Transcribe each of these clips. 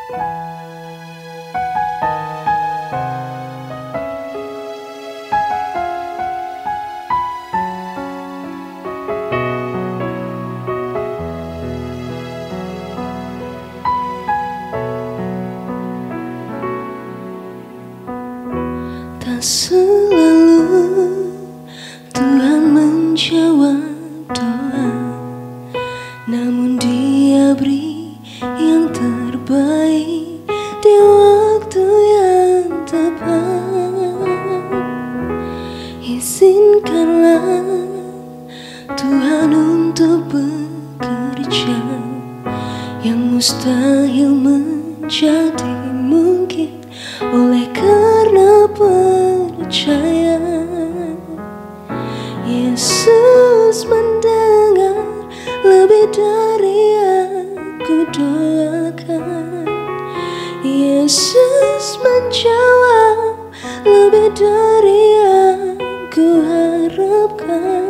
Tak selalu Tuhan menjawab doa, namun Dia beri yang terbaik di waktu yang tepat. Izinkanlah Tuhan untuk bekerja yang mustahil menjadi mungkin oleh karena percaya. Yesus mendengar lebih dari aku doakan. Yesus menjawab lebih dari aku harapkan.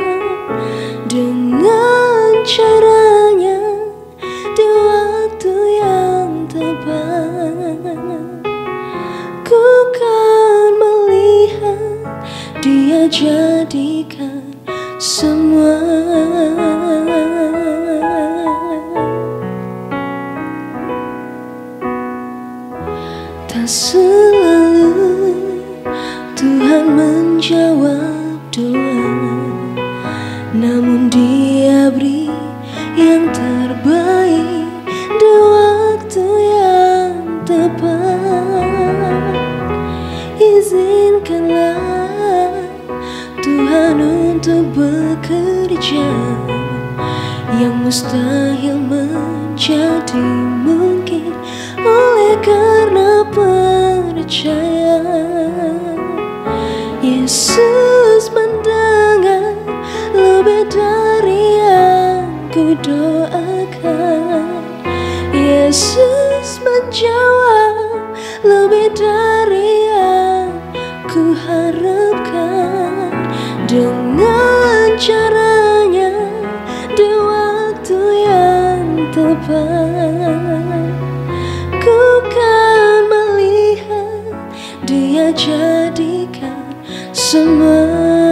Dengan caranya di waktu yang tepat, ku kan melihat Dia jadikan semua. Tak selalu Tuhan menjawab doa, namun Dia beri yang terbaik di waktu yang tepat. Izinkanlah Tuhan untuk bekerja yang mustahil menjadi mungkin oleh karena percaya. Yesus mendengar lebih dari aku doakan. Yesus menjawab lebih dari aku harapkan. Dengan caranya di waktu yang tepat, ku kan melihat Dia jadikan semua.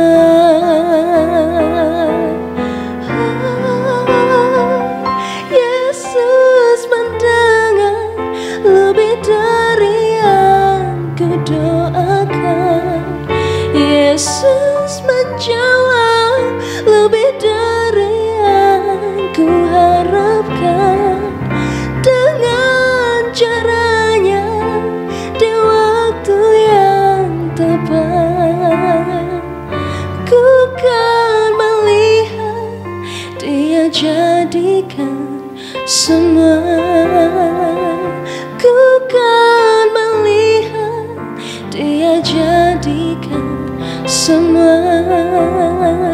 Yesus mendengar lebih dari aku doakan. Yesus menjawab lebih dari aku harapkan. Dengan caranya di waktu yang tepat, ku kan melihat Dia jadikan semua. Ku kan melihat Dia jadikan semua.